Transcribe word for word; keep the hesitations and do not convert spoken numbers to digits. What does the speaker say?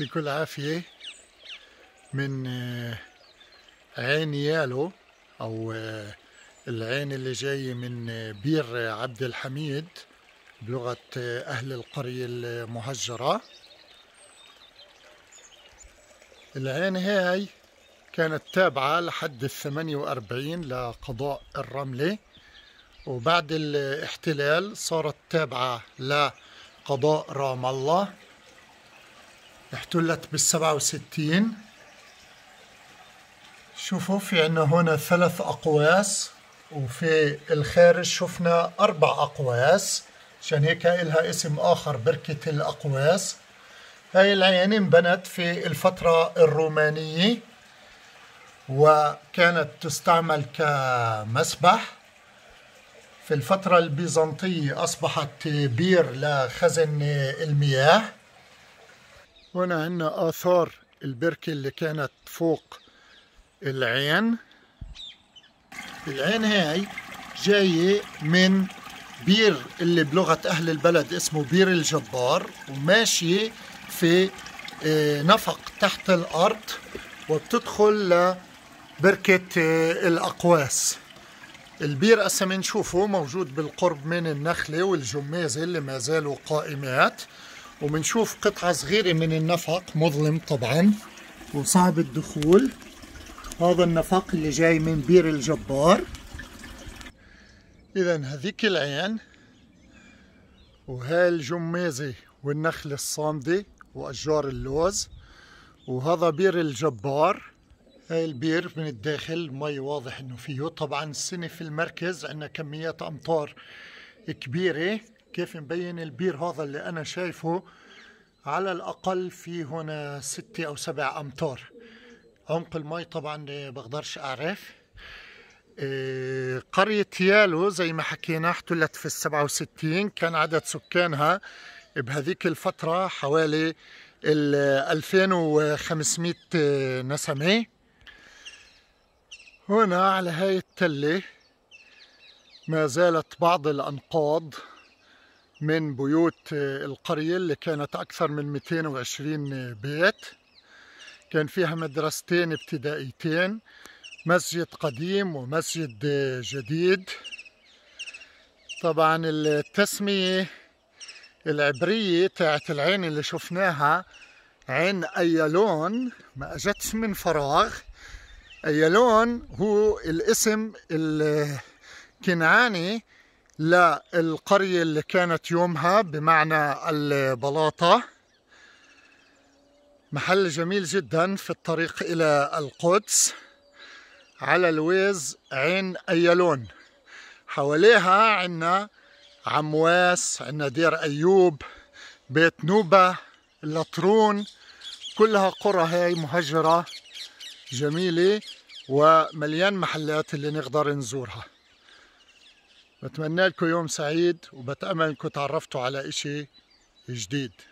يعطيكم العافية من عين يالو أو العين اللي جاي من بير عبد الحميد بلغة أهل القرية المهجرة. العين هاي كانت تابعة لحد الثمانية وأربعين لقضاء الرملة، وبعد الاحتلال صارت تابعة لقضاء رام الله. احتلت بالسبعة وستين. شوفوا في عنا هنا ثلاث أقواس، وفي الخارج شفنا أربع أقواس، عشان هيك إلها اسم آخر بركة الأقواس. هاي العين انبنت في الفترة الرومانية وكانت تستعمل كمسبح. في الفترة البيزنطية أصبحت بير لخزن المياه. هنا عندنا آثار البركة اللي كانت فوق العين. العين هاي جاية من بير اللي بلغة أهل البلد اسمه بير الجبار، وماشية في نفق تحت الأرض وبتدخل لبركة الأقواس. البير هسه بنشوفه موجود بالقرب من النخلة والجمازة اللي ما زالوا قائمات، وبنشوف قطعة صغيرة من النفق مظلم طبعا وصعب الدخول. هذا النفق اللي جاي من بير الجبار. إذا هذيك العين وهاي الجمازة والنخل الصامدة وأشجار اللوز، وهذا بير الجبار. هاي البير من الداخل مي واضح انه فيه. طبعا السنة في المركز عندنا كميات امطار كبيرة. كيف مبين البير هذا اللي انا شايفه على الاقل في هنا ستة او سبع امتار. عمق المي طبعا بقدرش اعرف. قرية يالو زي ما حكينا احتلت في السبعة وستين. كان عدد سكانها بهذيك الفترة حوالي ألفين وخمسمئة نسمة. هنا على هاي التلة ما زالت بعض الأنقاض من بيوت القرية اللي كانت أكثر من مئتين وعشرين بيت. كان فيها مدرستين ابتدائيتين، مسجد قديم ومسجد جديد. طبعا التسمية العبرية تاعت العين اللي شفناها عين أيالون ما أجتش من فراغ. أيالون هو الاسم الكنعاني للقرية اللي كانت يومها بمعنى البلاطة. محل جميل جدا في الطريق إلى القدس على الويز عين أيالون. حواليها عنا عمواس، عنا دير أيوب، بيت نوبة، اللطرون، كلها قرى هاي مهجرة جميلة ومليان محلات اللي نقدر نزورها. بتمنى لكم يوم سعيد، وبتأمل انكم تعرفتوا على اشي جديد.